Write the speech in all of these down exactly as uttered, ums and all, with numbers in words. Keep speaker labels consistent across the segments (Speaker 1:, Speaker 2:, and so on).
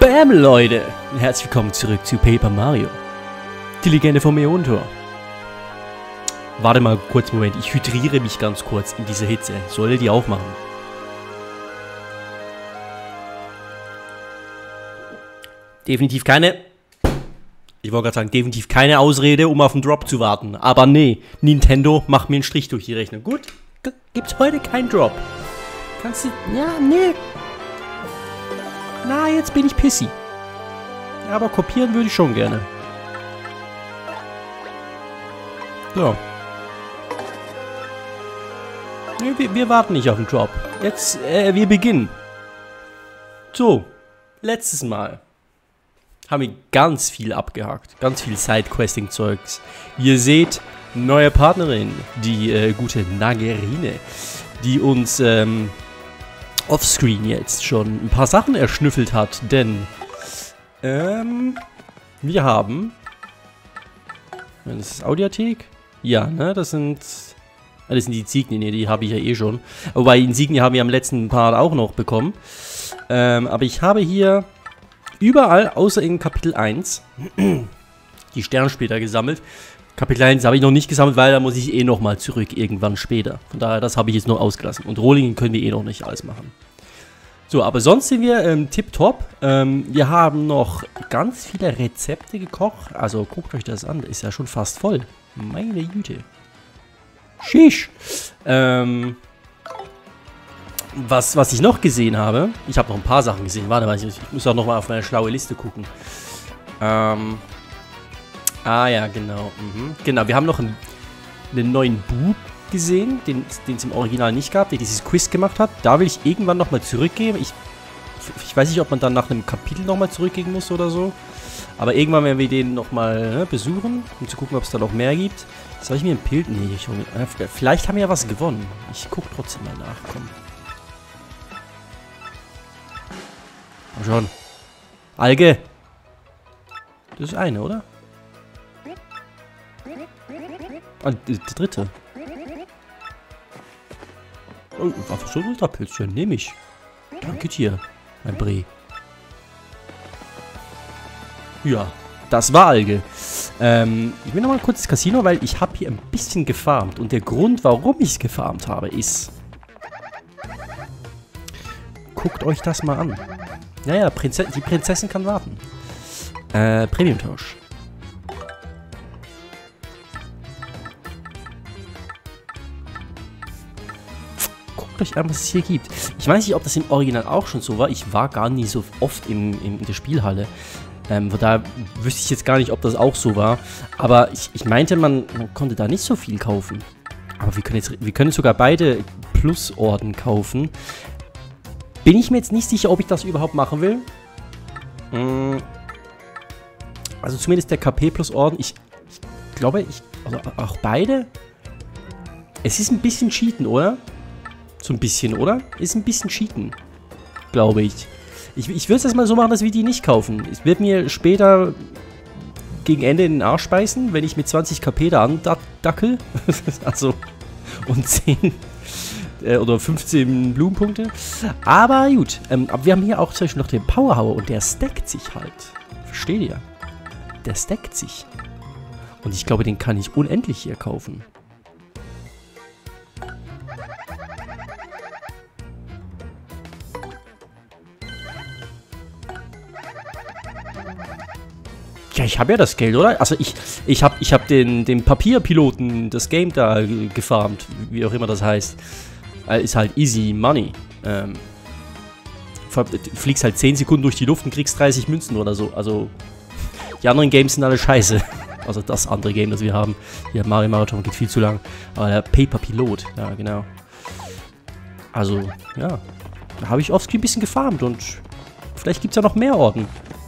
Speaker 1: Bam, Leute! Herzlich willkommen zurück zu Paper Mario. Die Legende vom Äonentor. Warte mal kurz, Moment. Ich hydriere mich ganz kurz in dieser Hitze. Soll die auch machen? Definitiv keine... Ich wollte gerade sagen, definitiv keine Ausrede, um auf den Drop zu warten. Aber nee, Nintendo macht mir einen Strich durch die Rechnung. Gut, gibt's heute keinen Drop. Kannst du... Ja, nee. Na, jetzt bin ich pissy. Aber kopieren würde ich schon gerne. So. Nee, wir, wir warten nicht auf den Drop. Jetzt, äh, wir beginnen. So. Letztes Mal haben wir ganz viel abgehakt. Ganz viel Sidequesting-Zeugs. Wie ihr seht, neue Partnerin. Die äh, gute Nagerine. Die uns, ähm... offscreen jetzt schon ein paar Sachen erschnüffelt hat, denn ähm, wir haben, das ist Audiothek, ja, ne, das sind, das sind die Insignien, ne, die habe ich ja eh schon, wobei Insignien haben wir am letzten Part auch noch bekommen, ähm, aber ich habe hier überall, außer in Kapitel eins, die Sternsplitter gesammelt. Kapitel eins habe ich noch nicht gesammelt, weil da muss ich eh nochmal zurück, irgendwann später. Von daher, das habe ich jetzt noch ausgelassen. Und Rohlingen können wir eh noch nicht alles machen. So, aber sonst sind wir ähm, tipptopp. Ähm, wir haben noch ganz viele Rezepte gekocht. Also, guckt euch das an. Ist ja schon fast voll. Meine Güte. Shish. Ähm, was, was ich noch gesehen habe. Ich habe noch ein paar Sachen gesehen. Warte mal, ich, ich muss auch nochmal auf meine schlaue Liste gucken. Ähm... Ah ja, genau. Mhm. Genau, wir haben noch einen, einen neuen Bub gesehen, den es im Original nicht gab, der dieses Quiz gemacht hat. Da will ich irgendwann nochmal zurückgehen. Ich, ich weiß nicht, ob man dann nach einem Kapitel nochmal zurückgehen muss oder so. Aber irgendwann werden wir den nochmal ne, besuchen, um zu gucken, ob es da noch mehr gibt. Soll ich mir ein Bild... Nee, ich hole mir... Äh, vielleicht haben wir ja was gewonnen. Ich gucke trotzdem mal nach. Komm. Komm schon. Alge. Das ist eine, oder? Ah, der dritte. Oh, was für so ein Ultrapilzchen? Nehme ich. Danke dir, mein Bre. Ja, das war Alge. Ähm, ich will nochmal kurz ins Casino, weil ich habe hier ein bisschen gefarmt. Und der Grund, warum ich es gefarmt habe, ist... Guckt euch das mal an. Naja, Prinze die Prinzessin kann warten. Äh, Premium-Tausch. Euch an, was es hier gibt. Ich weiß nicht, ob das im Original auch schon so war. Ich war gar nie so oft im, im, in der Spielhalle. Ähm, von daher wüsste ich jetzt gar nicht, ob das auch so war. Aber ich, ich meinte, man, man konnte da nicht so viel kaufen. Aber wir können jetzt, wir können sogar beide Plusorden kaufen. Bin ich mir jetzt nicht sicher, ob ich das überhaupt machen will. Hm. Also zumindest der K P-Plus-Orden. Ich, ich glaube, ich, also auch beide. Es ist ein bisschen Cheaten, oder? So ein bisschen, oder? Ist ein bisschen Cheaten. Glaube ich. Ich, ich würde es erstmal so machen, dass wir die nicht kaufen. Es wird mir später gegen Ende in den Arsch beißen, wenn ich mit zwanzig K P da andackel. Also, und zehn äh, oder fünfzehn Blumenpunkte. Aber gut. Ähm, aber wir haben hier auch zum Beispiel noch den Powerhour und der stackt sich halt. Versteht ihr? Der stackt sich. Und ich glaube, den kann ich unendlich hier kaufen. Ja, ich habe ja das Geld, oder? Also ich, ich habe ich hab den, den Papierpiloten, das Game da gefarmt, wie auch immer das heißt. Äh, ist halt easy money. Ähm, du fliegst halt zehn Sekunden durch die Luft und kriegst dreißig Münzen oder so. Also, die anderen Games sind alle scheiße. Also das andere Game, das wir haben. Ja, Mario Marathon geht viel zu lang. Aber der Paper Pilot, ja genau. Also, ja. Da habe ich offscreen ein bisschen gefarmt und vielleicht gibt es ja noch mehr Orden.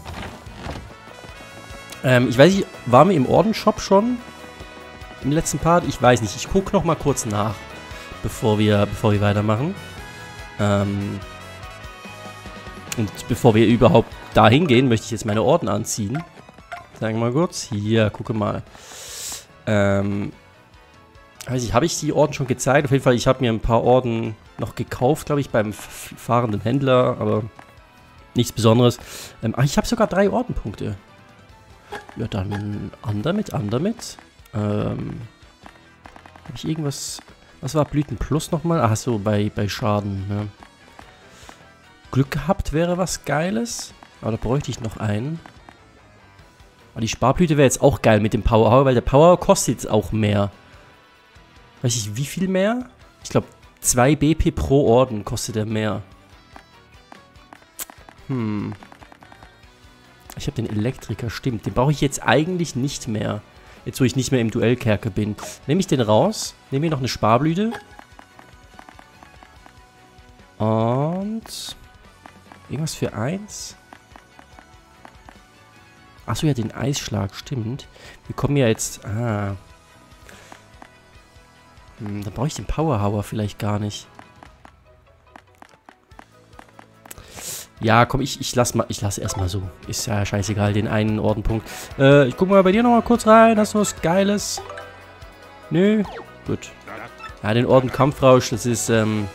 Speaker 1: Ähm, ich weiß nicht, waren wir im Ordenshop schon im letzten Part? Ich weiß nicht. Ich gucke noch mal kurz nach, bevor wir, bevor wir weitermachen. Ähm, und bevor wir überhaupt dahin gehen, möchte ich jetzt meine Orden anziehen. Sagen wir mal kurz. Hier, gucke mal. Ähm, weiß ich, habe ich die Orden schon gezeigt? Auf jeden Fall, ich habe mir ein paar Orden noch gekauft, glaube ich, beim fahrenden Händler, aber Nichts Besonderes. Ähm, ach, ich habe sogar drei Ordenpunkte. Ja, dann an damit, an damit. Ähm, habe ich irgendwas... Was war Blüten Plus nochmal? Ach so, bei, bei Schaden, ne? Glück gehabt wäre was Geiles. Aber da bräuchte ich noch einen. Aber die Sparblüte wäre jetzt auch geil mit dem Power, weil der Power kostet jetzt auch mehr. Weiß ich, wie viel mehr? Ich glaube, zwei B P pro Orden kostet er mehr. Hm. Ich habe den Elektriker, stimmt. Den brauche ich jetzt eigentlich nicht mehr. Jetzt, wo ich nicht mehr im Duellkerker bin. Nehme ich den raus. Nehme mir noch eine Sparblüte. Und... Irgendwas für eins. Achso, ja, den Eisschlag, stimmt. Wir kommen ja jetzt... Ah. Hm, dann brauche ich den Powerhauer vielleicht gar nicht. Ja, komm, ich, ich lass mal, ich lass erstmal so. Ist ja scheißegal, den einen Ordenpunkt. Äh, ich guck mal bei dir nochmal kurz rein. Hast du was Geiles? Nö? Gut. Ja, den Orden Kampfrausch, das ist, ähm...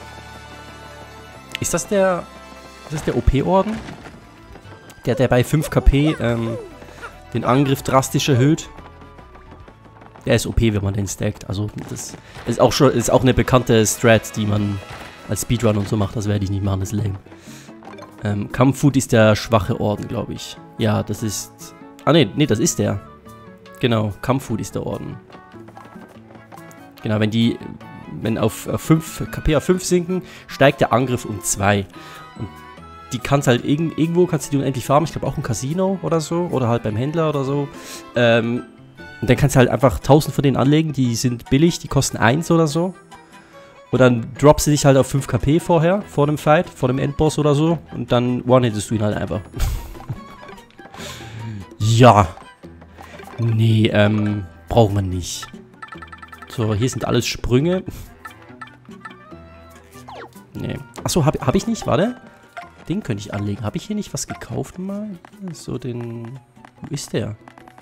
Speaker 1: Ist das der... Ist das der O P-Orden? Der, der bei fünf KP, ähm, den Angriff drastisch erhöht. Der ist O P, wenn man den stackt. Also, das ist auch schon, ist auch eine bekannte Strat, die man als Speedrun und so macht. Das werde ich nicht machen, das ist lame. Ähm, Kampffood ist der schwache Orden, glaube ich. Ja, das ist... Ah, ne, nee, das ist der. Genau, Kampffood ist der Orden. Genau, wenn die... Wenn auf fünf KP auf fünf sinken, steigt der Angriff um zwei. Und die kannst halt irg irgendwo, kannst du die unendlich farmen. Ich glaube auch im Casino oder so. Oder halt beim Händler oder so. Ähm, und dann kannst du halt einfach tausend von denen anlegen. Die sind billig, die kosten eins oder so. Und dann droppst du dich halt auf fünf KP vorher, vor dem Fight, vor dem Endboss oder so. Und dann one-hittest du ihn halt einfach. Ja. Nee, ähm, brauchen wir nicht. So, hier sind alles Sprünge. Nee. Achso, hab, hab ich nicht, warte. Den könnte ich anlegen. Habe ich hier nicht was gekauft mal? So den... Wo ist der?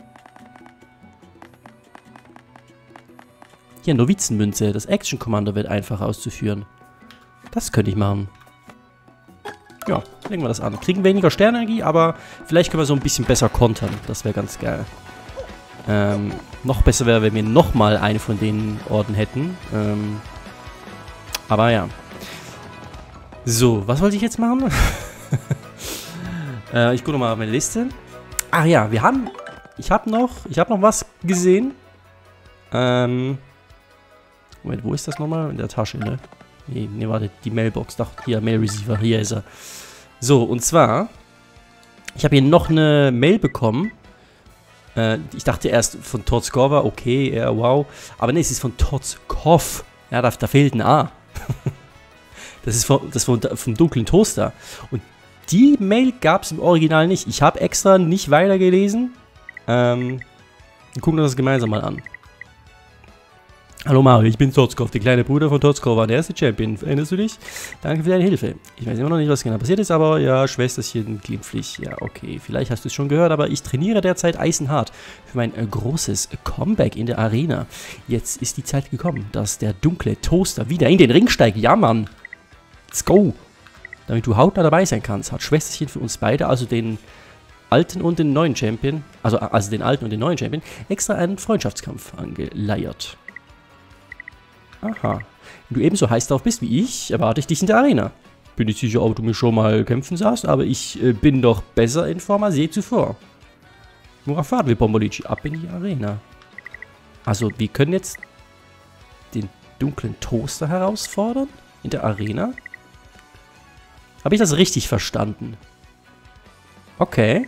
Speaker 1: Hier, Novizenmünze. Das Action Commander wird einfach auszuführen. Das könnte ich machen. Ja, legen wir das an. Kriegen weniger Sternenergie, aber vielleicht können wir so ein bisschen besser kontern. Das wäre ganz geil. Ähm, noch besser wäre, wenn wir nochmal eine von den Orden hätten. Ähm, aber ja. So, was wollte ich jetzt machen? äh, ich gucke nochmal auf meine Liste. Ach ja, wir haben... Ich habe noch... Ich habe noch was gesehen. Ähm... Moment, wo ist das nochmal? In der Tasche, ne? Nee, nee, warte, die Mailbox. Doch, hier, Mail Receiver, hier ist er. So, und zwar... Ich habe hier noch eine Mail bekommen. Äh, ich dachte erst von Totskova, okay, ja, wow. Aber ne, es ist von Totskov. Ja, da, da fehlt ein A. Das ist, von, das ist von, vom dunklen Toaster. Und die Mail gab es im Original nicht. Ich habe extra nicht weitergelesen. Ähm, wir gucken uns das gemeinsam mal an. Hallo Mario, ich bin Totskov, der kleine Bruder von Totskov, war der erste Champion. Erinnerst du dich? Danke für deine Hilfe. Ich weiß immer noch nicht, was genau passiert ist, aber ja, Schwesterchen glimpflich. Ja, okay, vielleicht hast du es schon gehört, aber ich trainiere derzeit eisenhart für mein äh, großes Comeback in der Arena. Jetzt ist die Zeit gekommen, dass der dunkle Toaster wieder in den Ring steigt. Ja, Mann. Let's go. Damit du hautnah dabei sein kannst, hat Schwesterchen für uns beide, also den alten und den neuen Champion, also, also den alten und den neuen Champion, extra einen Freundschaftskampf angeleiert. Aha. Wenn du ebenso heiß drauf bist wie ich, erwarte ich dich in der Arena. Bin nicht sicher, ob du mich schon mal kämpfen sahst, aber ich äh, bin doch besser in Form als je zuvor. Worauf warten wir, Bombolici? Ab in die Arena. Also, wir können jetzt den dunklen Toaster herausfordern? In der Arena? Habe ich das richtig verstanden? Okay.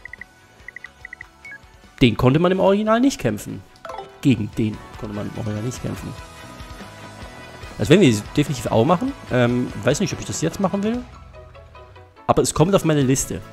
Speaker 1: Den konnte man im Original nicht kämpfen. Gegen den konnte man im Original nicht kämpfen. Das werden wir definitiv auch machen. Ähm, weiß nicht, ob ich das jetzt machen will. Aber es kommt auf meine Liste.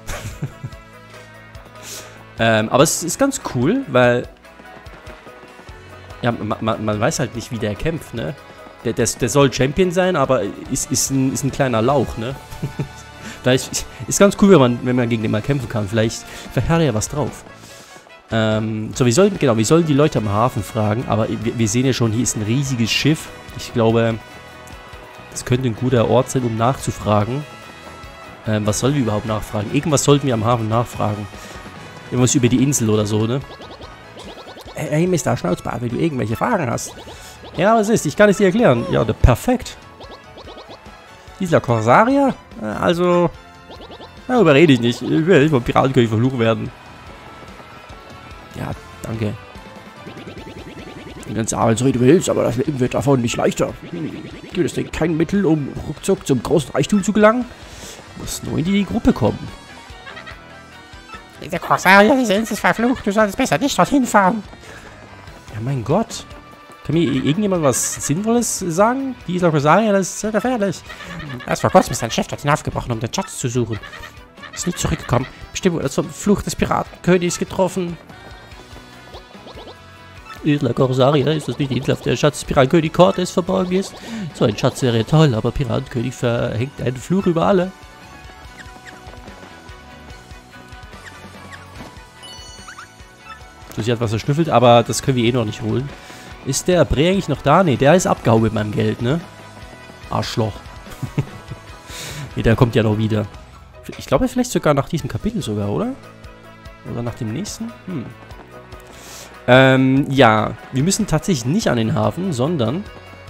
Speaker 1: ähm, aber es ist ganz cool, weil... Ja, man, man, man weiß halt nicht, wie der kämpft, ne? Der, der, der soll Champion sein, aber ist, ist, ein, ist ein kleiner Lauch, ne? Vielleicht ist ganz cool, wenn man, wenn man gegen den mal kämpfen kann. Vielleicht, vielleicht hat er ja was drauf. Ähm, so, wir sollen, genau, wir sollen die Leute am Hafen fragen, aber wir, wir sehen ja schon, hier ist ein riesiges Schiff. Ich glaube, das könnte ein guter Ort sein, um nachzufragen. Ähm, was sollen wir überhaupt nachfragen? Irgendwas sollten wir am Hafen nachfragen. Irgendwas über die Insel oder so, ne? Hey, Mister Schnauzbart, wenn du irgendwelche Fragen hast. Ja, was ist? Ich kann es dir erklären. Ja, perfekt. Isla Corsaria? Also, darüber rede ich nicht. Ich will nicht vom Piratenkönig verflucht werden. Ja, danke. Die ganze Arbeitsrede willst, aber das Leben wird davon nicht leichter. Gibt es denn kein Mittel, um ruckzuck zum großen Reichtum zu gelangen? Muss nur in die Gruppe kommen.
Speaker 2: Der Corsaria, diese Insel ist verflucht. Du solltest besser nicht dorthin fahren.
Speaker 1: Ja, mein Gott. Kann mir irgendjemand was Sinnvolles sagen? Die Isla Corsaria, das ist sehr gefährlich.
Speaker 2: Erst vor kurzem ist dein Chef dorthin aufgebrochen, um den Schatz zu suchen. Ist nicht zurückgekommen. Bestimmt wurde er zum Fluch des Piratenkönigs getroffen.
Speaker 1: Isla Corsaria, ist das nicht die Insel, auf der Schatz des Piratenkönig Cortes verborgen ist? So ein Schatz wäre toll, aber Piratenkönig verhängt einen Fluch über alle. So, sie hat was verschnüffelt, aber das können wir eh noch nicht holen. Ist der Bre eigentlich noch da? Ne, der ist abgehauen mit meinem Geld, ne? Arschloch. Ne, der kommt ja noch wieder. Ich glaube, vielleicht sogar nach diesem Kapitel sogar, oder? Oder nach dem nächsten? Hm. Ähm, ja. Wir müssen tatsächlich nicht an den Hafen, sondern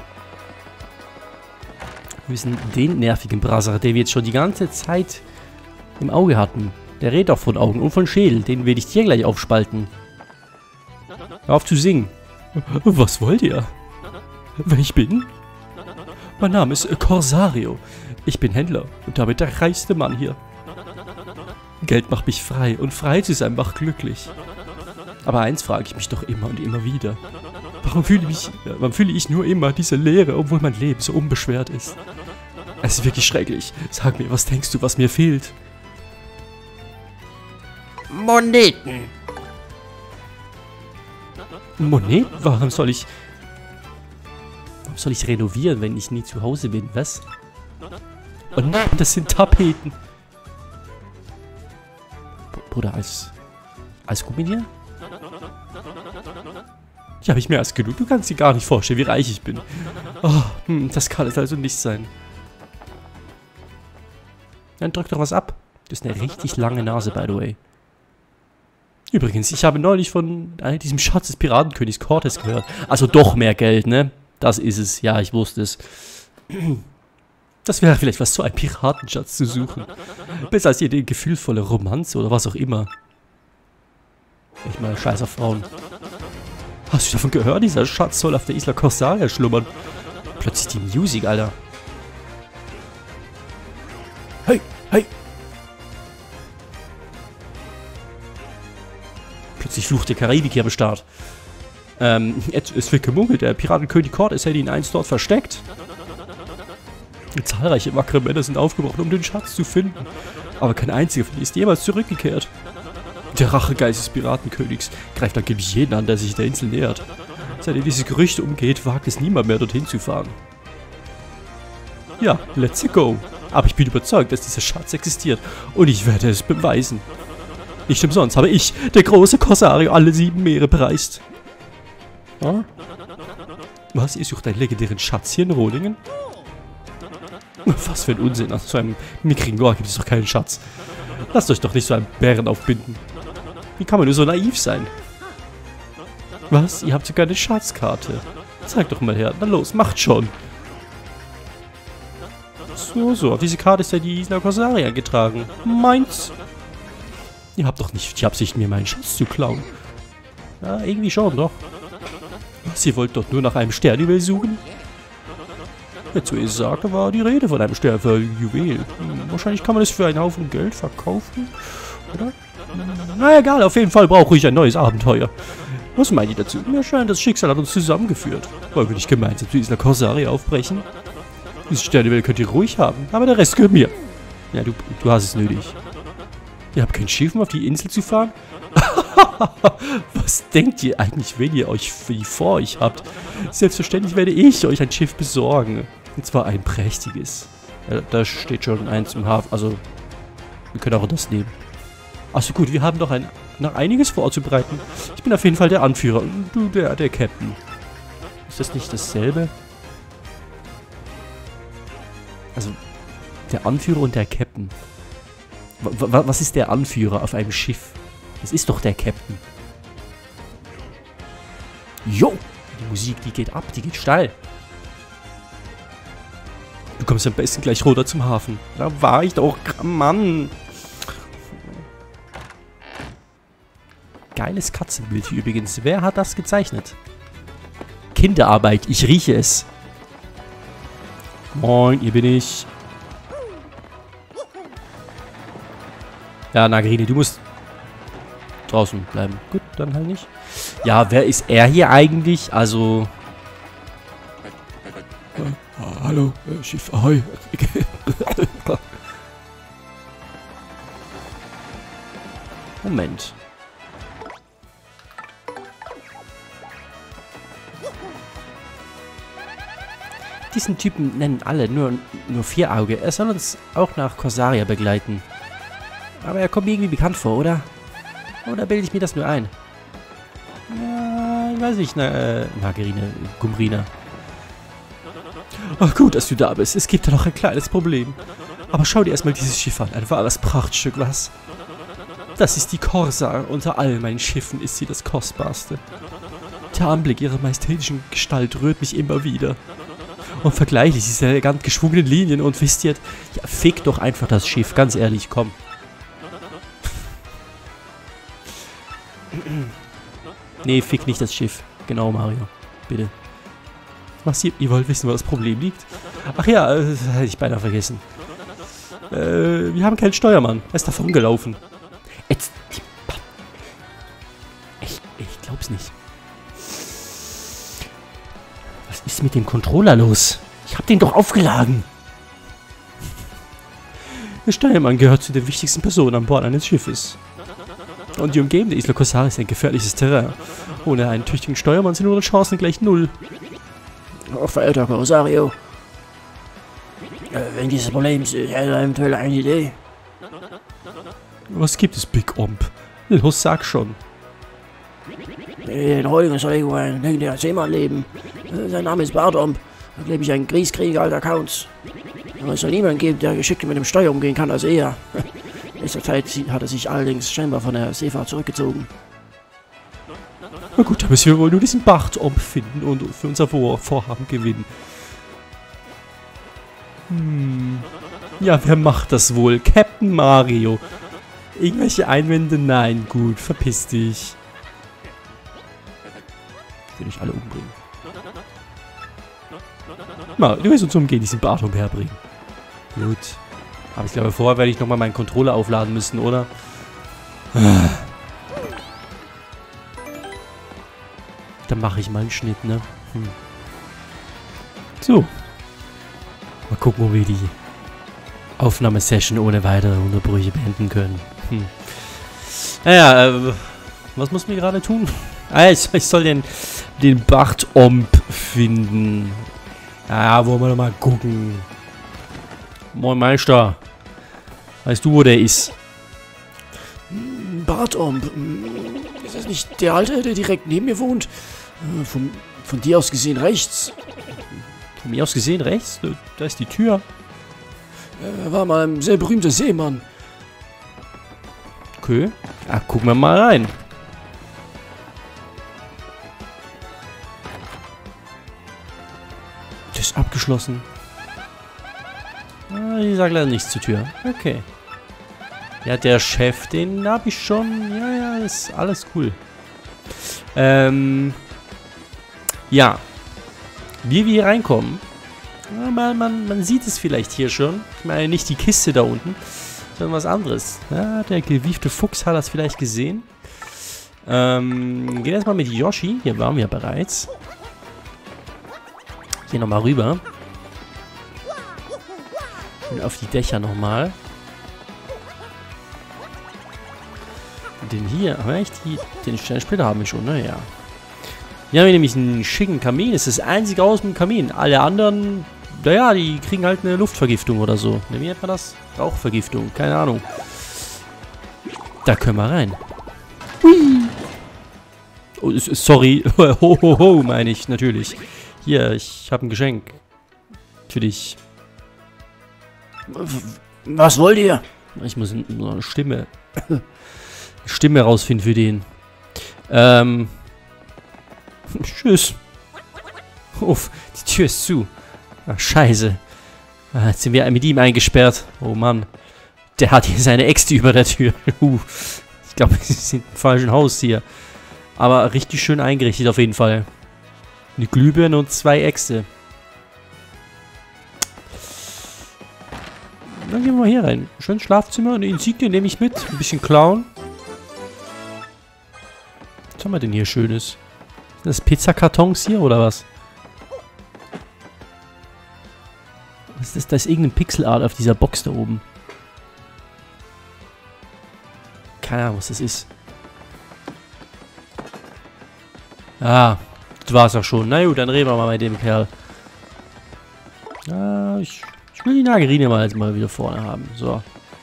Speaker 1: wir müssen den nervigen Brasser, den wir jetzt schon die ganze Zeit im Auge hatten. Der redet auch von Augen und von Schädel. Den will ich dir gleich aufspalten. Hör auf zu singen. Was wollt ihr? Wer ich bin? Mein Name ist Corsario. Ich bin Händler und damit der reichste Mann hier. Geld macht mich frei und frei zu sein macht glücklich. Aber eins frage ich mich doch immer und immer wieder. Warum fühle ich, mich, warum fühle ich nur immer diese Leere, obwohl mein Leben so unbeschwert ist? Es ist wirklich schrecklich. Sag mir, was denkst du, was mir fehlt?
Speaker 2: Moneten.
Speaker 1: Moneten? Warum soll ich... Warum soll ich renovieren, wenn ich nie zu Hause bin? Was? Oh nein, das sind Tapeten. Bruder, alles... Alles gut mit dir? Ja, habe ich mehr als genug. Du kannst dir gar nicht vorstellen, wie reich ich bin. Oh, hm, das kann es also nicht sein. Dann drück doch was ab. Das ist eine richtig lange Nase, by the way. Übrigens, ich habe neulich von äh, diesem Schatz des Piratenkönigs Cortes gehört. Also doch mehr Geld, ne? Das ist es. Ja, ich wusste es. Das wäre vielleicht was, so einen Piratenschatz zu suchen. Besser als jede gefühlvolle Romanze oder was auch immer. Ich meine, scheiß auf Frauen. Hast du davon gehört? Dieser Schatz soll auf der Isla Corsaria schlummern. Plötzlich die Musik, Alter. Hey, hey. Plötzlich flucht der Karibik hier am Start. Ähm, es wird gemunkelt, der Piratenkönig Cortes hätte ihn einst dort versteckt. Zahlreiche wackere Männer sind aufgebrochen, um den Schatz zu finden. Aber kein einziger von ihnen ist jemals zurückgekehrt. Der Rachegeist des Piratenkönigs greift angeblich jeden an, der sich der Insel nähert. Seitdem dieses Gerücht umgeht, wagt es niemand mehr, dorthin zu fahren. Ja, let's go. Aber ich bin überzeugt, dass dieser Schatz existiert und ich werde es beweisen. Nicht umsonst habe ich, der große Corsario, alle sieben Meere bereist. Hm? Was, ihr sucht einen legendären Schatz hier in Rohlingen? Was für ein Unsinn, aus so einem mickrigen Ohr gibt es doch keinen Schatz. Lasst euch doch nicht so einen Bären aufbinden. Wie kann man nur so naiv sein? Was? Ihr habt sogar eine Schatzkarte. Zeig doch mal her. Na los, macht schon. So, so. Auf diese Karte ist ja die Isla Corsaria getragen. Meins. Ihr habt doch nicht die Absicht, mir meinen Schatz zu klauen. Ja, irgendwie schon, doch. Was, ihr wollt doch nur nach einem Sternjuwel suchen? Jetzt, wo ihr sagt, war die Rede von einem Stern für Juwel. Hm, wahrscheinlich kann man es für einen Haufen Geld verkaufen, oder? Na egal, auf jeden Fall brauche ich ein neues Abenteuer. Was meint ihr dazu? Mir scheint, das Schicksal hat uns zusammengeführt. Wollen wir nicht gemeinsam zu Isla Corsaria aufbrechen? Diese Sternjuwel könnt ihr ruhig haben, aber der Rest gehört mir. Ja, du, du hast es nötig. Ihr habt kein Schiff, um auf die Insel zu fahren? Was denkt ihr eigentlich, wenn ihr euch vor euch habt? Selbstverständlich werde ich euch ein Schiff besorgen. Und zwar ein prächtiges. Ja, da steht schon eins im Hafen. Also, wir können auch das nehmen. Achso gut, wir haben doch ein, noch einiges vorzubereiten. Ich bin auf jeden Fall der Anführer und du der, der Captain. Ist das nicht dasselbe? Also, der Anführer und der Captain. W was ist der Anführer auf einem Schiff? Das ist doch der Captain. Jo! Die Musik, die geht ab, die geht steil. Du kommst am besten gleich runter zum Hafen. Da war ich doch, Mann. Geiles Katzenbild hier übrigens. Wer hat das gezeichnet? Kinderarbeit, ich rieche es. Moin, hier bin ich. Ja, Nagrine, du musst draußen bleiben. Gut, dann halt nicht. Ja, wer ist er hier eigentlich? Also...
Speaker 3: Ah, hallo, äh, Schiff, ahoi.
Speaker 1: Moment. Diesen Typen nennen alle nur, nur Vierauge. Er soll uns auch nach Corsaria begleiten. Aber er kommt mir irgendwie bekannt vor, oder? Oder bilde ich mir das nur ein? Ja, ich weiß nicht, na, äh, Margarine, Gumbrina. Ach gut, dass du da bist. Es gibt da noch ein kleines Problem. Aber schau dir erstmal dieses Schiff an. Ein wahres Prachtstück, was? Das ist die Corsa. Unter all meinen Schiffen ist sie das Kostbarste. Der Anblick ihrer majestätischen Gestalt rührt mich immer wieder. Und vergleichlich diese elegant geschwungenen Linien und wisst ihr, ja, fick doch einfach das Schiff, ganz ehrlich, komm. Nee, fick nicht das Schiff. Genau, Mario. Bitte. Was, ihr, ihr wollt wissen, wo das Problem liegt? Ach ja, das hätte ich beinahe vergessen. Äh, wir haben keinen Steuermann. Er ist davon gelaufen. Jetzt, ich, ich glaub's nicht. Was ist mit dem Controller los? Ich hab den doch aufgeladen. Der Steuermann gehört zu den wichtigsten Personen an Bord eines Schiffes. Und die umgebende Isla Corsaria ist ein gefährliches Terrain. Ohne einen tüchtigen Steuermann sind unsere Chancen gleich null.
Speaker 2: Oh, verehrter Corsario. Äh, wenn dieses Problem ist, hätte er eventuell eine Idee.
Speaker 1: Was gibt es, Big Omp? Los, sag schon.
Speaker 2: In heutigen soll irgendwo ein legendärer Seemann leben. Äh, sein Name ist Bartomp. Angeblich ein Grieskrieger alter Counts. Aber es soll niemanden geben, der geschickter mit dem Steuer umgehen kann als er. In letzter Zeit hat er sich allerdings scheinbar von der Seefahrt zurückgezogen.
Speaker 1: Na gut, dann müssen wir wohl nur diesen Bartomp finden und für unser Vor Vorhaben gewinnen. Hm. Ja, wer macht das wohl? Captain Mario. Irgendwelche Einwände? Nein, gut, verpiss dich. Ich will euch alle umbringen. Mario, du wirst uns umgehen, diesen Bartomp herbringen. Gut. Aber ich glaube, vorher werde ich nochmal meinen Controller aufladen müssen, oder? Dann mache ich mal einen Schnitt, ne? Hm. So. Mal gucken, ob wir die Aufnahmesession ohne weitere Unterbrüche beenden können. Hm. Naja, äh, was muss man gerade tun? Ah, ich, ich soll den, den Bartomp finden. Ja, wollen wir doch mal gucken. Moin Meister. Weißt du, wo der ist?
Speaker 2: Bartomp. Ist das nicht der Alte, der direkt neben mir wohnt? Von, von dir aus gesehen rechts.
Speaker 1: Von mir aus gesehen rechts? Da ist die Tür.
Speaker 2: Er war mal ein sehr berühmter Seemann.
Speaker 1: Okay. Ja, gucken wir mal rein. Das ist abgeschlossen. Ah, ich sage leider nichts zur Tür. Okay. Ja, der Chef, den habe ich schon. Ja, ja, ist alles cool. Ähm. Ja. Wie wir hier reinkommen. Ja, man, man, man sieht es vielleicht hier schon. Ich meine, nicht die Kiste da unten, sondern was anderes. Ja, der gewiefte Fuchs hat das vielleicht gesehen. Ähm, gehen erstmal mit Yoshi. Hier waren wir bereits. Hier nochmal rüber. Und auf die Dächer nochmal. Den hier, aber echt, die, den Sternsplitter haben wir schon, ne? Ja. Hier haben wir nämlich einen schicken Kamin. Das ist das einzige aus dem Kamin. Alle anderen, naja, die kriegen halt eine Luftvergiftung oder so. Wie nennt man das? Rauchvergiftung, keine Ahnung. Da können wir rein. Hui. Oh, sorry. Ho, ho, ho, meine ich, natürlich. Hier, ich habe ein Geschenk. Für dich.
Speaker 2: Was wollt ihr?
Speaker 1: Ich muss nur eine Stimme... eine Stimme rausfinden für den. Ähm... Tschüss. Uff, die Tür ist zu. Ach, scheiße. Ah, jetzt sind wir mit ihm eingesperrt. Oh Mann. Der hat hier seine Äxte über der Tür. Uh, ich glaube, sie sind im falschen Haus hier. Aber richtig schön eingerichtet auf jeden Fall. Eine Glühbirne und zwei Äxte. Dann gehen wir mal hier rein. Schönes Schlafzimmer. Eine Insigne nehme ich mit. Ein bisschen klauen. Was haben wir denn hier Schönes? Sind das Pizzakartons hier oder was? Was ist das? Da ist irgendein Pixelart auf dieser Box da oben. Keine Ahnung, was das ist. Ah, das war's auch schon. Na gut, dann reden wir mal mit dem Kerl. Ah, ich, ich will die Nagerine mal jetzt mal wieder vorne haben. So.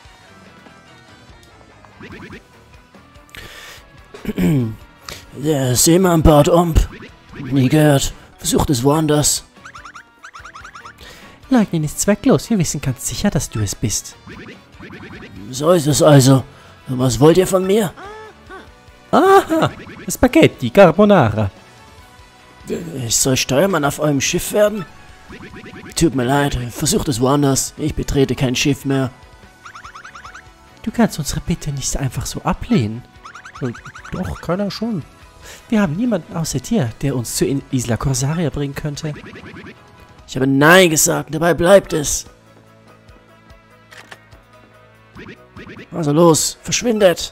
Speaker 2: Der Seemann Bartomp. Nie gehört. Versucht es woanders.
Speaker 1: Leugnen ist zwecklos. Wir wissen ganz sicher, dass du es bist.
Speaker 2: So ist es also. Was wollt ihr von mir?
Speaker 1: Aha, Spaghetti Carbonara.
Speaker 2: Ich soll Steuermann auf eurem Schiff werden? Tut mir leid, versucht es woanders. Ich betrete kein Schiff mehr.
Speaker 1: Du kannst unsere Bitte nicht einfach so ablehnen. Doch, kann er schon. Wir haben niemanden außer dir, der uns zu Isla Corsaria bringen könnte.
Speaker 2: Ich habe Nein gesagt, dabei bleibt es. Also los, verschwindet.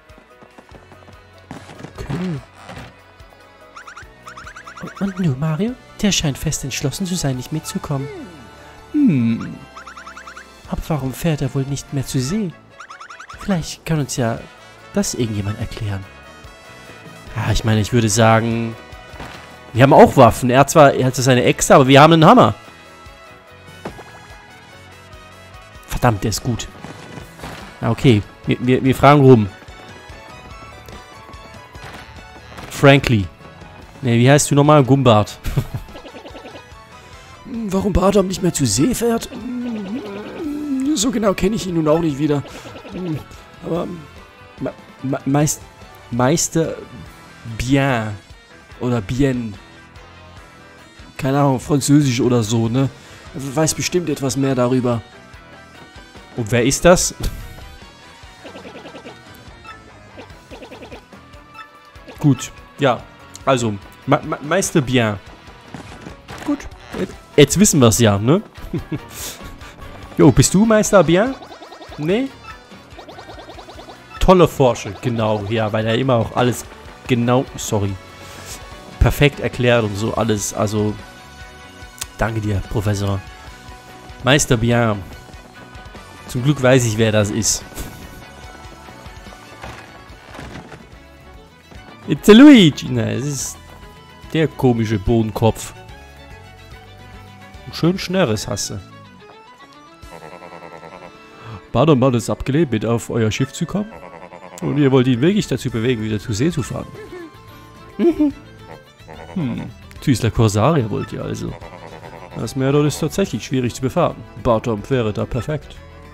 Speaker 1: Okay. Und nu, Mario? Der scheint fest entschlossen zu sein, nicht mitzukommen. Hm. Aber warum fährt er wohl nicht mehr zu See? Vielleicht kann uns ja das irgendjemand erklären. Ja, ich meine, ich würde sagen... Wir haben auch Waffen. Er hat zwar, er hat zwar seine Äxte, aber wir haben einen Hammer. Verdammt, der ist gut. Ah, okay. Wir, wir, wir fragen rum. Frankly. Ne, wie heißt du nochmal? Gumbart.
Speaker 2: Warum Bartomp nicht mehr zu See fährt? So genau kenne ich ihn nun auch nicht wieder. Aber...
Speaker 1: Me Me Meist Meister... Bien. Oder Bien.
Speaker 2: Keine Ahnung, Französisch oder so, ne? Er weiß bestimmt etwas mehr darüber.
Speaker 1: Und wer ist das? Gut, ja. Also, Me Me Meister Bien. Gut. Jetzt wissen wir es ja, ne? Jo, bist du Meister Bien? Nee? Toller Forscher, genau, ja, weil er immer auch alles genau, sorry, perfekt erklärt und so alles, also, danke dir, Professor. Meister Bien. Zum Glück weiß ich, wer das ist. It's a Luigi. Nein, es ist der komische Bodenkopf. Schön Schnörres hasse. Bartomp hat es abgelehnt, mit auf euer Schiff zu kommen. Und ihr wollt ihn wirklich dazu bewegen, wieder zur See zu fahren. Hm. Zu Isla Corsaria wollt ihr also. Das Meer dort ist tatsächlich schwierig zu befahren. Bartomp wäre da perfekt.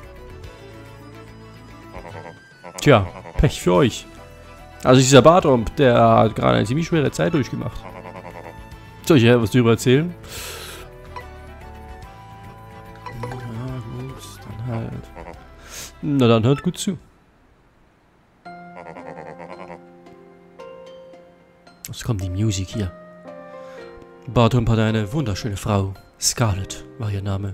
Speaker 1: Tja, Pech für euch. Also dieser Bartomp, der hat gerade eine ziemlich schwere Zeit durchgemacht. Soll ich ja was darüber erzählen? Ja, gut, dann halt. Na dann hört gut zu. Jetzt kommt die Musik hier. Bartomp hatte eine wunderschöne Frau. Scarlet war ihr Name.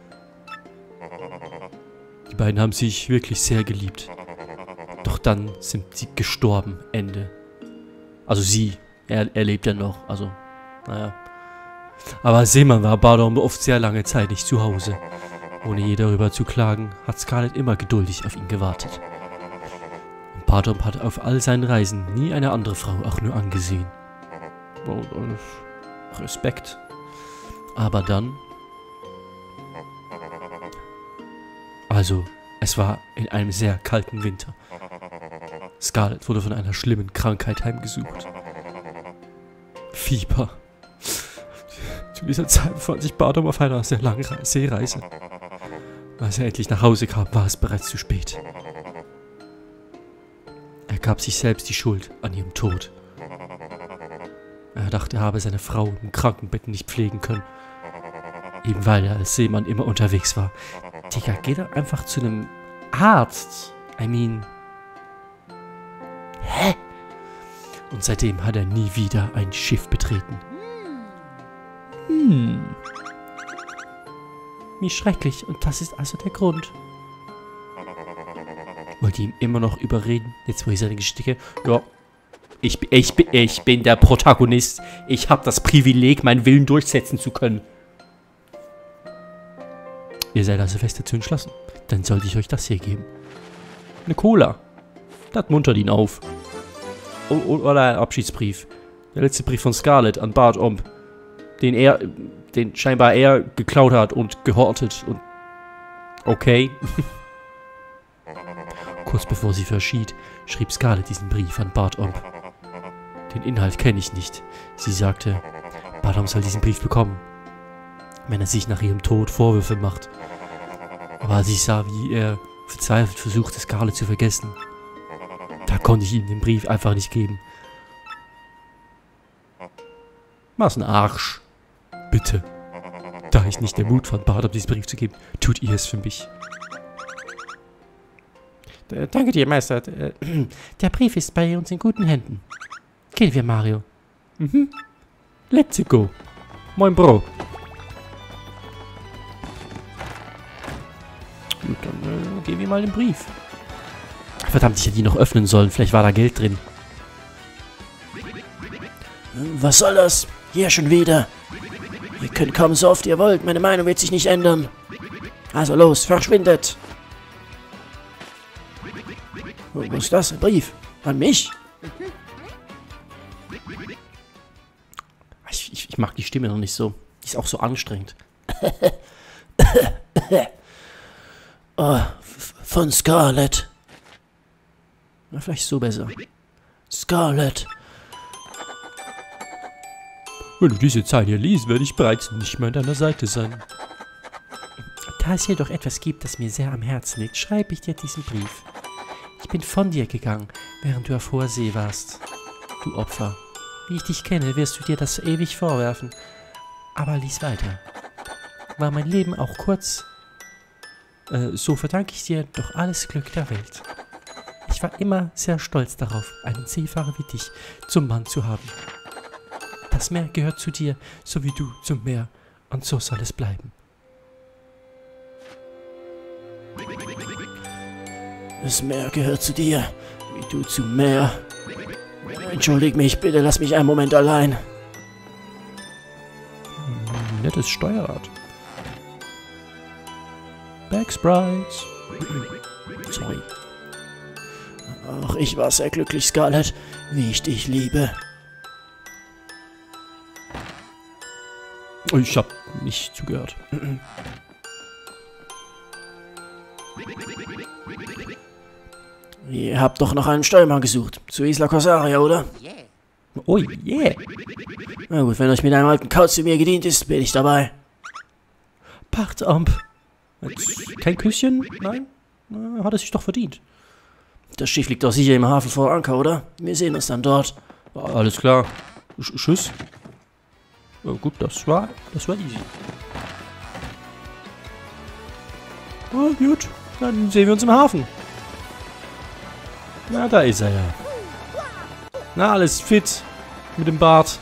Speaker 1: Die beiden haben sich wirklich sehr geliebt. Doch dann sind sie gestorben. Ende. Also sie. Er, er lebt ja noch. Also, naja. Aber als Seemann war Bartomp oft sehr lange Zeit nicht zu Hause. Ohne je darüber zu klagen, hat Scarlet immer geduldig auf ihn gewartet. Und Bartomp hat auf all seinen Reisen nie eine andere Frau auch nur angesehen. Oh, oh, Respekt. Aber dann... Also, es war in einem sehr kalten Winter. Scarlet wurde von einer schlimmen Krankheit heimgesucht. Fieber. Zu dieser Zeit befand sich Bartomp auf einer sehr langen Seereise. Als er endlich nach Hause kam, war es bereits zu spät. Er gab sich selbst die Schuld an ihrem Tod. Er dachte, er habe seine Frau im Krankenbett nicht pflegen können. Eben weil er als Seemann immer unterwegs war. Digga, geh doch einfach zu einem Arzt. I mean... Hä? Und seitdem hat er nie wieder ein Schiff betreten. Hm. Wie schrecklich. Und das ist also der Grund. Wollt ihr ihm immer noch überreden? Jetzt, wo ich seine Geschichte... Ja. Ich, ich, ich bin der Protagonist. Ich habe das Privileg, meinen Willen durchsetzen zu können. Ihr seid also fest dazu entschlossen. Dann sollte ich euch das hier geben. Eine Cola. Das muntert ihn auf. O oder ein Abschiedsbrief. Der letzte Brief von Scarlett an Bartomp. Den er, den scheinbar er geklaut hat und gehortet und... Okay. Kurz bevor sie verschied, schrieb Scarlett diesen Brief an Bartomp. Den Inhalt kenne ich nicht. Sie sagte, Bartomp soll diesen Brief bekommen, wenn er sich nach ihrem Tod Vorwürfe macht. Aber als ich sah, wie er verzweifelt versuchte, Scarlett zu vergessen, da konnte ich ihm den Brief einfach nicht geben. Was ein Arsch. Bitte. Da ich nicht den Mut fand, Bartomp diesen Brief zu geben, tut ihr es für mich. Äh, danke dir, Meister. Äh, der Brief ist bei uns in guten Händen. Gehen wir, Mario. Mhm. Let's go. Moin, Bro. Gut, dann äh, geben wir mal den Brief. Verdammt, ich hätte ihn noch öffnen sollen. Vielleicht war da Geld drin.
Speaker 2: Was soll das? Hier schon wieder. Ihr könnt kommen, so oft ihr wollt. Meine Meinung wird sich nicht ändern. Also los, verschwindet. Wo ist das? Ein Brief? An mich?
Speaker 1: Ich, ich, ich mag die Stimme noch nicht so. Die ist auch so anstrengend.
Speaker 2: Oh, von Scarlett.
Speaker 1: Na, vielleicht so besser.
Speaker 2: Scarlett.
Speaker 1: Wenn du diese Zeilen hier liest, werde ich bereits nicht mehr an deiner Seite sein. Da es hier doch etwas gibt, das mir sehr am Herzen liegt, schreibe ich dir diesen Brief. Ich bin von dir gegangen, während du auf hoher See warst. Du Opfer. Wie ich dich kenne, wirst du dir das ewig vorwerfen. Aber lies weiter. War mein Leben auch kurz? Äh, so verdanke ich dir doch alles Glück der Welt. Ich war immer sehr stolz darauf, einen Seefahrer wie dich zum Mann zu haben. Das Meer gehört zu dir, so wie du zum Meer, und so soll es bleiben.
Speaker 2: Das Meer gehört zu dir, wie du zum Meer. Entschuldig mich, bitte lass mich einen Moment allein.
Speaker 1: Nettes Steuerrad. Backsprites. Sorry.
Speaker 2: Auch ich war sehr glücklich, Scarlett, wie ich dich liebe.
Speaker 1: Ich hab nicht zugehört.
Speaker 2: Ihr habt doch noch einen Steuermann gesucht. Zu Isla Corsaria, oder?
Speaker 1: Oh yeah.
Speaker 2: Na gut, wenn euch mit einem alten Kauz zu mir gedient ist, bin ich dabei.
Speaker 1: Bartomp. Kein Küsschen? Nein? Na, hat er sich doch verdient.
Speaker 2: Das Schiff liegt doch sicher im Hafen vor Anker, oder? Wir sehen uns dann dort.
Speaker 1: Alles klar. Sch Tschüss. Ja, gut, das war, das war easy. Oh, gut. Dann sehen wir uns im Hafen. Na, da ist er ja. Na, alles fit. Mit dem Bart.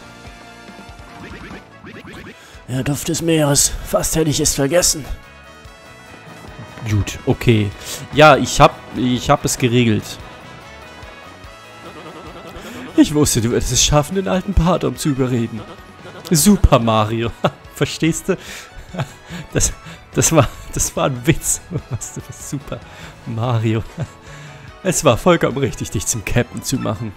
Speaker 2: Der Duft des Meeres. Fast hätte ich es vergessen.
Speaker 1: Gut, okay. Ja, ich hab, ich hab es geregelt. Ich wusste, du würdest es schaffen, den alten Bartomp zu überreden. Super Mario. Verstehst du? Das, das war, das war ein Witz. Was du, Super Mario. Es war vollkommen richtig, dich zum Captain zu machen.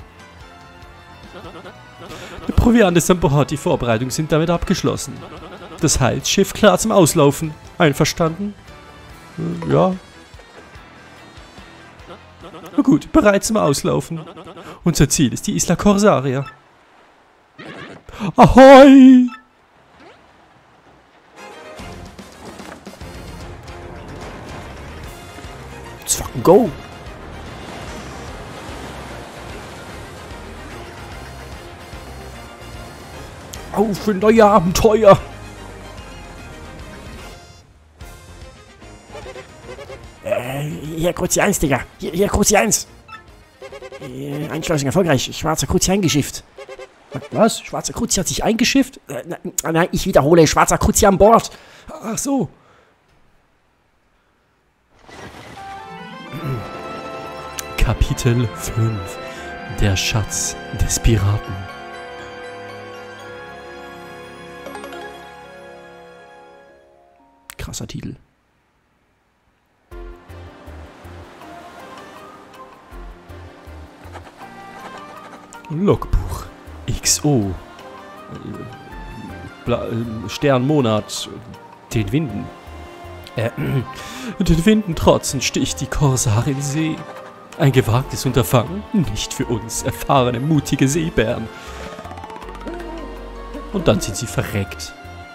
Speaker 1: Der Proviant ist an Bord, die Vorbereitungen sind damit abgeschlossen. Das heißt, Schiff klar zum Auslaufen. Einverstanden? Äh, ja. Na gut, bereit zum Auslaufen. Unser Ziel ist die Isla Corsaria. Ahoi!
Speaker 2: Let's fucking go.
Speaker 1: Auf für neue Abenteuer!
Speaker 2: Äh, hier, Kruzi eins, Digga. Hier, hier, Kruzi eins. Äh, Einschleusung erfolgreich. Schwarzer Kruzi eingeschifft.
Speaker 1: Was?
Speaker 2: Schwarzer Kruzi hat sich eingeschifft? Äh, nein, nein, ich wiederhole. Schwarzer Kruzi an Bord.
Speaker 1: Ach so. Kapitel fünf. Der Schatz des Piraten. Krasser Titel. Logbuch. X O. Bla Sternmonat. Den Winden. Äh, den Winden trotzend sticht die Korsare in See. Ein gewagtes Unterfangen, nicht für uns erfahrene, mutige Seebären. Und dann sind sie verreckt.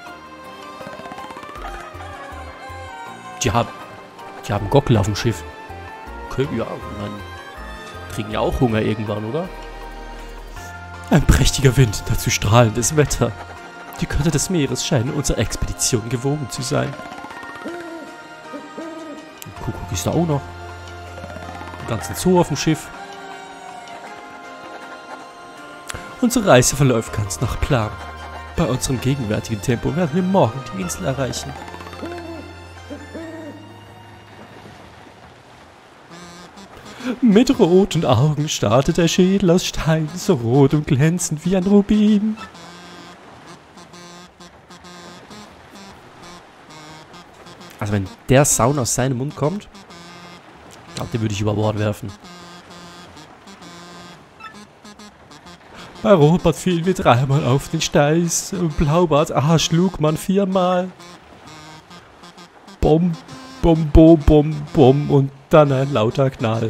Speaker 1: Die haben, die haben Gockel auf dem Schiff. Okay, ja, dann kriegen ja auch Hunger irgendwann, oder? Ein prächtiger Wind, dazu strahlendes Wetter. Die Götter des Meeres scheinen unserer Expedition gewogen zu sein. Kuckuck ist da auch noch. Den ganzen Zoo auf dem Schiff. Unsere Reise verläuft ganz nach Plan. Bei unserem gegenwärtigen Tempo werden wir morgen die Insel erreichen. Mit roten Augen startet der Schädel aus Stein, so rot und glänzend wie ein Rubin. Also wenn der Sound aus seinem Mund kommt, ich glaube, den würde ich über Bord werfen. Bei Rotbart fielen wir dreimal auf den Steiß, Blaubart, ah, schlug man viermal. Bom, bom, bom, bom, bom und dann ein lauter Knall.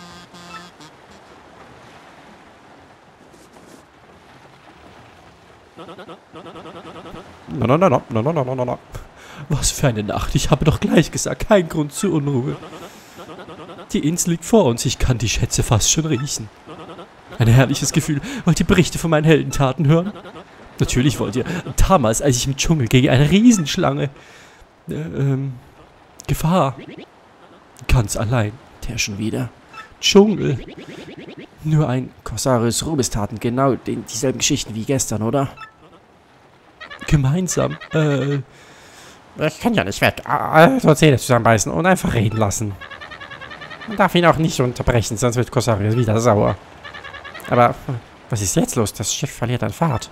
Speaker 1: Na, na, na, na, na, na, na, na, na. Was für eine Nacht, ich habe doch gleich gesagt, kein Grund zur Unruhe. Die Insel liegt vor uns, ich kann die Schätze fast schon riechen. Ein herrliches Gefühl. Wollt ihr Berichte von meinen Heldentaten hören? Natürlich wollt ihr. Damals, als ich im Dschungel gegen eine Riesenschlange... Äh, ähm... Gefahr. Ganz allein.
Speaker 2: Der schon wieder.
Speaker 1: Dschungel. Nur ein...
Speaker 2: Corsarius Rubis-Taten, genau den, dieselben Geschichten wie gestern, oder?
Speaker 1: Gemeinsam. Äh...
Speaker 4: Ich kann ja nicht weg. Also Zähne zusammenbeißen und einfach reden lassen. Man darf ihn auch nicht unterbrechen, sonst wird Corsarius wieder sauer. Aber was ist jetzt los? Das Schiff verliert an Fahrt.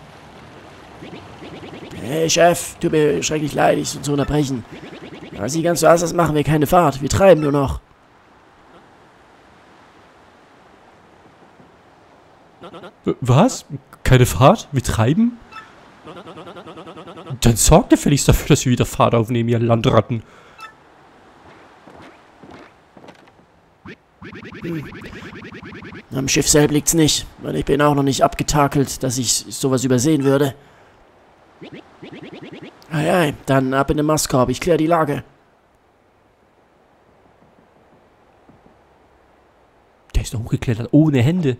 Speaker 2: Hey Chef, tut mir schrecklich leid, dich so zu unterbrechen. Aber sieh ganz so aus, als machen wir keine Fahrt. Wir treiben nur noch.
Speaker 1: Was? Keine Fahrt? Wir treiben? Dann sorgt gefälligst dafür, dass wir wieder Fahrt aufnehmen, ihr Landratten.
Speaker 2: Am Schiff selbst liegt's nicht. Und ich bin auch noch nicht abgetakelt, dass ich sowas übersehen würde. Ei, ei, dann ab in den Mastkorb. Ich klär die Lage.
Speaker 1: Der ist doch hochgeklettert, ohne Hände.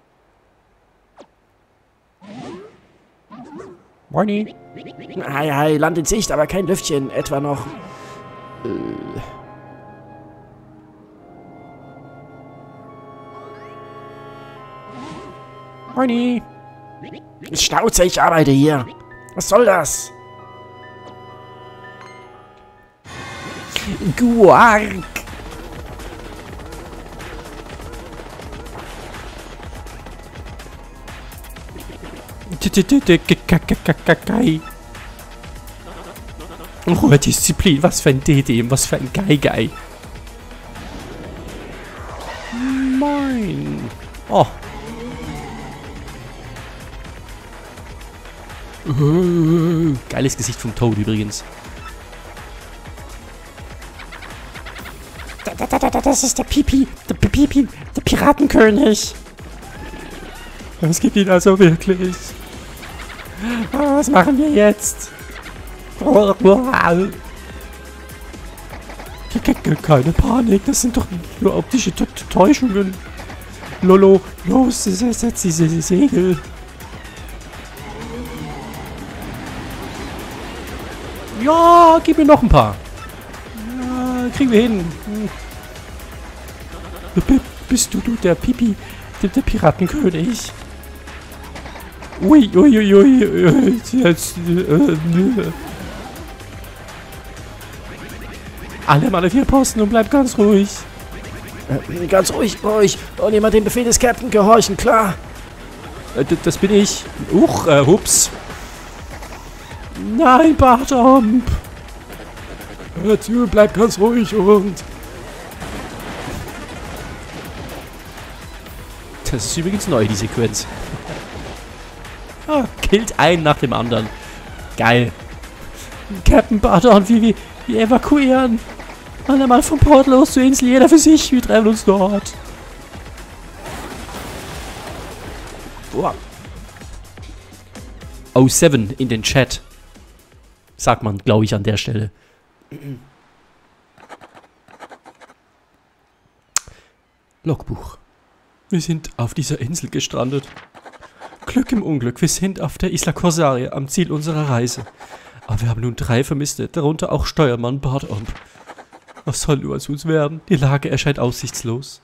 Speaker 4: Moini.
Speaker 2: Hi, hi, Land in Sicht, aber kein Lüftchen. Etwa noch... Äh...
Speaker 4: Moini.
Speaker 2: Schnauze, ich arbeite hier. Was soll das?
Speaker 4: Guark.
Speaker 1: Oh, Disziplin, was für ein D D, was für ein Geigei. Moin. Oh. Geiles Gesicht vom Toad übrigens.
Speaker 4: Das ist der Pipi, der Pipi, der Piratenkönig.
Speaker 1: Es gibt ihn also wirklich.
Speaker 4: Was machen wir jetzt? Keine Panik, das sind doch nur optische Täuschungen. Lolo, los, setz diese Segel.
Speaker 1: Ja, gib mir noch ein paar. Ja, kriegen wir hin.
Speaker 4: Hm. Bist du, du der Pipi, der, der Piratenkönig? Ui, ui, ui, ui. Jetzt, äh, Alle meine vier Posten und bleib ganz ruhig.
Speaker 2: Äh, ganz ruhig, ruhig. Und jemand dem Befehl des Captain gehorchen, klar.
Speaker 1: Äh, das bin ich. Uch, äh, hups.
Speaker 4: Nein, Bartomp.
Speaker 3: Hör zu, bleib ganz ruhig und...
Speaker 1: Das ist übrigens neu, die Sequenz. Ah, killt einen nach dem anderen. Geil.
Speaker 4: Captain Bartomp, wie wir, wir evakuieren. Alle mal vom Port los zur Insel, jeder für sich. Wir treffen uns dort.
Speaker 1: Boah. Oh sieben in den Chat. Sagt man, glaube ich, an der Stelle. Logbuch. Wir sind auf dieser Insel gestrandet. Glück im Unglück, wir sind auf der Isla Corsaria am Ziel unserer Reise. Aber wir haben nun drei Vermisste, darunter auch Steuermann Bartomp. Was soll nur aus uns werden? Die Lage erscheint aussichtslos.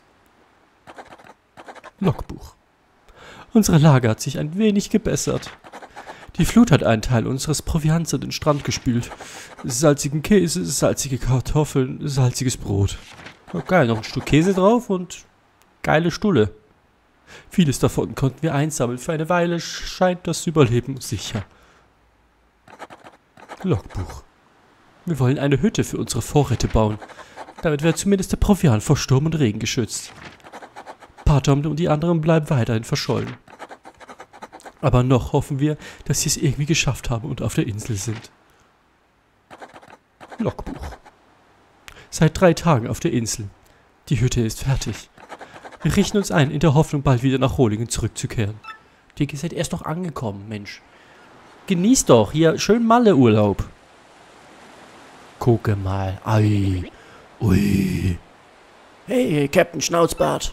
Speaker 1: Logbuch. Unsere Lage hat sich ein wenig gebessert. Die Flut hat einen Teil unseres Proviants an den Strand gespült. Salzigen Käse, salzige Kartoffeln, salziges Brot. Oh, geil, noch ein Stück Käse drauf und geile Stulle. Vieles davon konnten wir einsammeln. Für eine Weile scheint das Überleben sicher. Logbuch. Wir wollen eine Hütte für unsere Vorräte bauen. Damit wäre zumindest der Proviant vor Sturm und Regen geschützt. Bartomp und die anderen bleiben weiterhin verschollen. Aber noch hoffen wir, dass sie es irgendwie geschafft haben und auf der Insel sind. Logbuch. Seit drei Tagen auf der Insel. Die Hütte ist fertig. Wir richten uns ein, in der Hoffnung, bald wieder nach Rohlingen zurückzukehren. Ihr seid erst noch angekommen, Mensch. Genießt doch, hier schön Malle-Urlaub. Gucke mal. Ei. Ui.
Speaker 2: Hey, Captain Schnauzbart.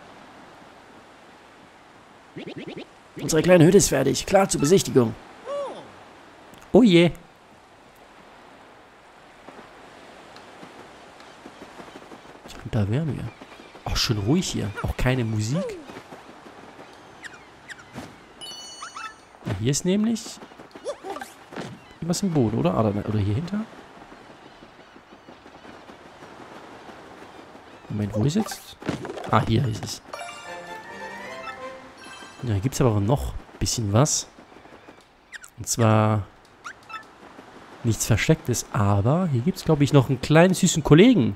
Speaker 2: Unsere kleine Hütte ist fertig. Klar zur Besichtigung.
Speaker 1: Oh je. Und da wären wir. Auch schön ruhig hier. Auch keine Musik. Ja, hier ist nämlich was im Boden, oder? Oder hier hinter? Moment, wo ist jetzt? Ah, hier ist es. Ja, gibt es aber noch ein bisschen was. Und zwar nichts Verstecktes, aber hier gibt es, glaube ich, noch einen kleinen süßen Kollegen.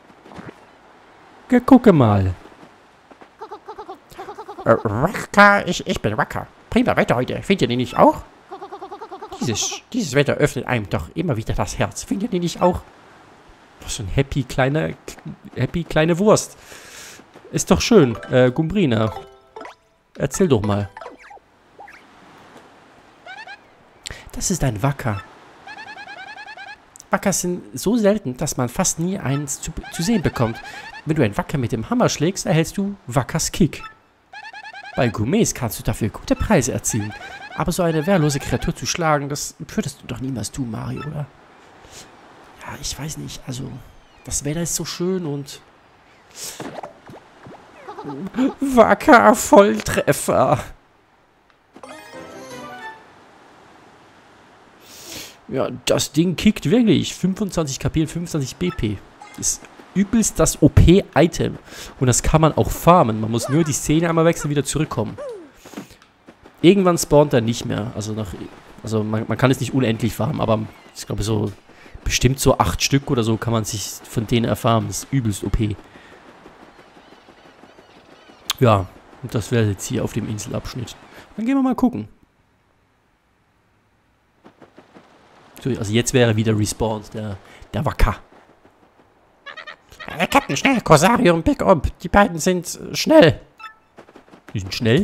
Speaker 1: Ja, gucke mal.
Speaker 4: Äh, Wacker, ich, ich bin Wacker. Prima Wetter heute. Findet ihr den nicht auch? Dieses, dieses Wetter öffnet einem doch immer wieder das Herz. Findet ihr den nicht auch?
Speaker 1: Was so ein happy kleiner, happy kleine Wurst. Ist doch schön. Äh, Gumbrina. Erzähl doch mal. Das ist ein Wacker. Wackers sind so selten, dass man fast nie eins zu, zu sehen bekommt. Wenn du einen Wacker mit dem Hammer schlägst, erhältst du Wackers Kick. Bei Gourmets kannst du dafür gute Preise erzielen. Aber so eine wehrlose Kreatur zu schlagen, das würdest du doch niemals tun, Mario, oder? Ja, ich weiß nicht. Also, das Wetter ist so schön und...
Speaker 4: Wacker Volltreffer.
Speaker 1: Ja, das Ding kickt wirklich. fünfundzwanzig K P und fünfundzwanzig B P. Ist übelst das O P-Item. Und das kann man auch farmen. Man muss nur die Szene einmal wechseln und wieder zurückkommen. Irgendwann spawnt er nicht mehr. Also, nach, also man, man kann es nicht unendlich farmen, aber ich glaube so bestimmt so acht Stück oder so kann man sich von denen erfarmen. Das ist übelst O P. Ja, und das wäre jetzt hier auf dem Inselabschnitt. Dann gehen wir mal gucken. So, also jetzt wäre wieder respawned, der, der Wacker.
Speaker 4: Äh, Captain, schnell, Corsario und Big Omp. Die beiden sind äh, schnell.
Speaker 1: Die sind schnell?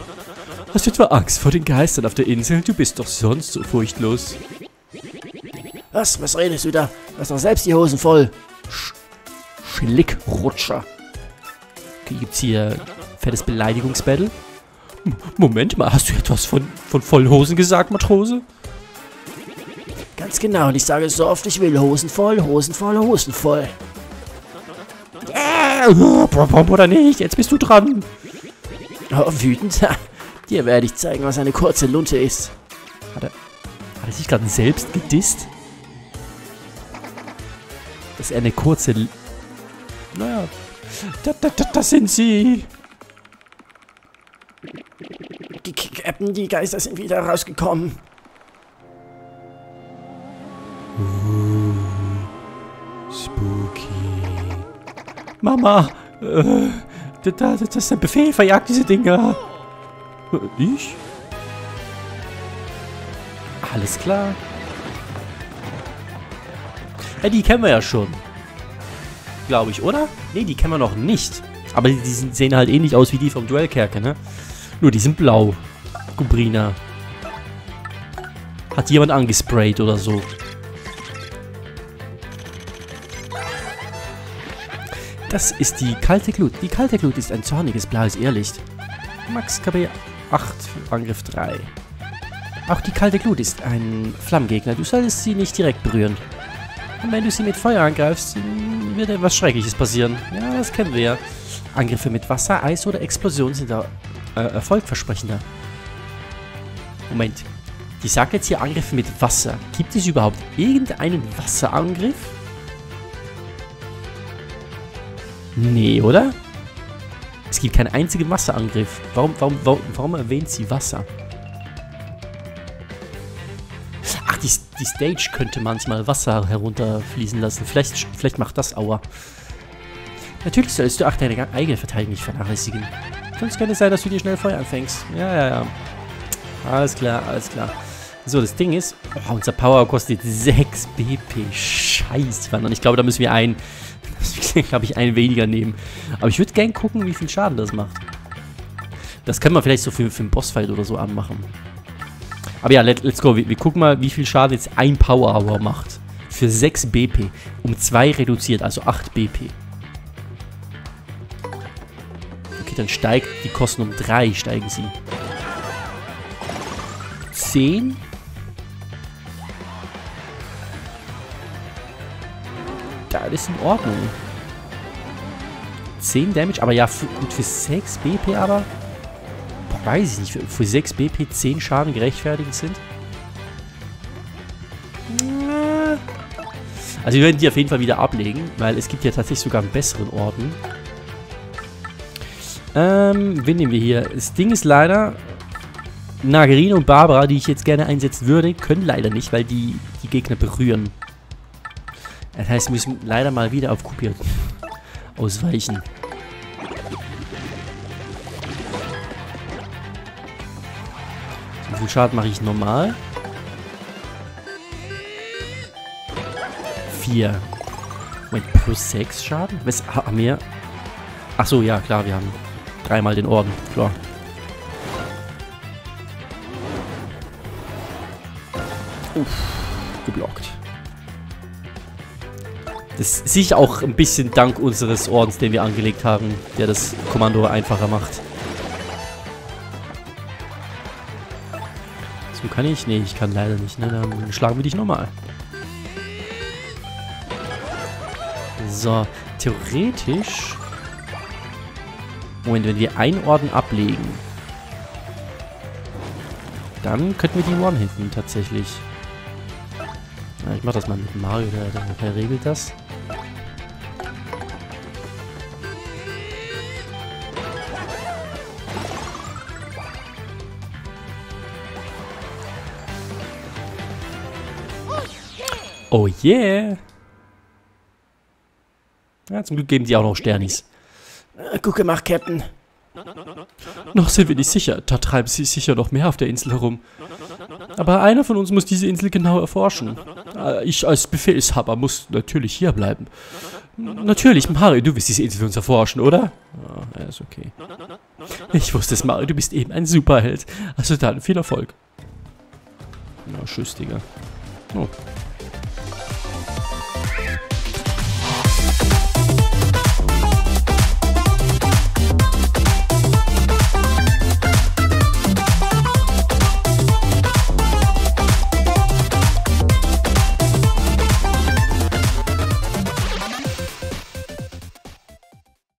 Speaker 1: Hast du etwa Angst vor den Geistern auf der Insel? Du bist doch sonst so furchtlos.
Speaker 2: Was? Was redest du da? Du hast doch selbst die Hosen voll. Sch Schlickrutscher.
Speaker 1: Okay, gibt's hier fettes Beleidigungsbattle? M Moment mal, hast du etwas von, von vollen Hosen gesagt, Matrose?
Speaker 2: Ganz genau, und ich sage es so oft ich will. Hosen voll, Hosen voll, Hosen voll.
Speaker 1: Äh, oder nicht? Jetzt bist du dran.
Speaker 2: Oh, wütend? Dir werde ich zeigen, was eine kurze Lunte ist.
Speaker 1: Hat er, hat er sich gerade selbst gedisst? Dass er eine kurze... L naja, da, da, da, das sind sie.
Speaker 2: Die Captain, die Geister sind wieder rausgekommen.
Speaker 1: Uh, spooky. Mama, äh, das, das ist ein Befehl, verjagt diese Dinger. Ich? Alles klar. Ja, die kennen wir ja schon. Glaube ich, oder? Ne, die kennen wir noch nicht. Aber die, die sehen halt ähnlich aus wie die vom Duellkerker, ne? Nur die sind blau. Gubrina. Hat jemand angesprayt oder so. Das ist die kalte Glut. Die kalte Glut ist ein zorniges blaues Irrlicht. Max K B acht, Angriff drei. Auch die kalte Glut ist ein Flammengegner. Du solltest sie nicht direkt berühren. Und wenn du sie mit Feuer angreifst, wird etwas Schreckliches passieren. Ja, das kennen wir ja. Angriffe mit Wasser, Eis oder Explosion sind da äh, erfolgversprechender. Moment. Die sagt jetzt hier Angriffe mit Wasser. Gibt es überhaupt irgendeinen Wasserangriff? Nee, oder? Es gibt keinen einzigen Wasserangriff. Warum, warum, warum, warum erwähnt sie Wasser? Ach, die, die Stage könnte manchmal Wasser herunterfließen lassen. Vielleicht, vielleicht macht das Aua. Natürlich solltest du auch deine eigene Verteidigung nicht vernachlässigen. Sonst könnte es sein, dass du dir schnell Feuer anfängst. Ja, ja, ja. Alles klar, alles klar. So, das Ding ist, oh, unser Power kostet sechs B P. Scheiße, Mann. Und ich glaube, da müssen wir ein, glaube ich, einen weniger nehmen. Aber ich würde gerne gucken, wie viel Schaden das macht. Das können wir vielleicht so für, für einen Bossfight oder so anmachen. Aber ja, let, let's go. Wir, wir gucken mal, wie viel Schaden jetzt ein Power Hour macht. Für sechs B P. Um zwei reduziert, also acht B P. Okay, dann steigt die Kosten um drei, steigen sie. zehn. Das ist in Ordnung. zehn Damage, aber ja, für, gut für sechs B P aber. Boah, weiß ich nicht, für, für sechs B P zehn Schaden gerechtfertigt sind. Also wir werden die auf jeden Fall wieder ablegen, weil es gibt ja tatsächlich sogar einen besseren Orden. Ähm, wen nehmen wir hier? Das Ding ist leider, Nagarin und Barbara, die ich jetzt gerne einsetzen würde, können leider nicht, weil die die Gegner berühren. Das heißt, wir müssen leider mal wieder auf Kupia ausweichen. Wie viel Schaden mache ich normal? vier. Moment, plus sechs Schaden? Was haben wir? Achso, ja, klar, wir haben dreimal den Orden, klar. Uff, geblockt. Das ist sicher auch ein bisschen dank unseres Ordens, den wir angelegt haben, der das Kommando einfacher macht. So kann ich? Nee, ich kann leider nicht. Ne? Dann schlagen wir dich nochmal. So, theoretisch... Moment, wenn wir einen Orden ablegen, dann könnten wir die One-Hitten tatsächlich. Ja, ich mach das mal mit Mario, der, der, der regelt das. Oh yeah! Ja, zum Glück geben die auch noch Sternis.
Speaker 2: Äh, gut gemacht, Captain.
Speaker 1: Noch sind wir nicht sicher. Da treiben sie sicher noch mehr auf der Insel herum. Aber einer von uns muss diese Insel genau erforschen. Ich als Befehlshaber muss natürlich hier bleiben. Natürlich, Mario, du wirst diese Insel für uns erforschen, oder? Ja, ist okay. Ich wusste es, Mario, du bist eben ein Superheld. Also dann, viel Erfolg. Na, tschüss, Digga. Oh.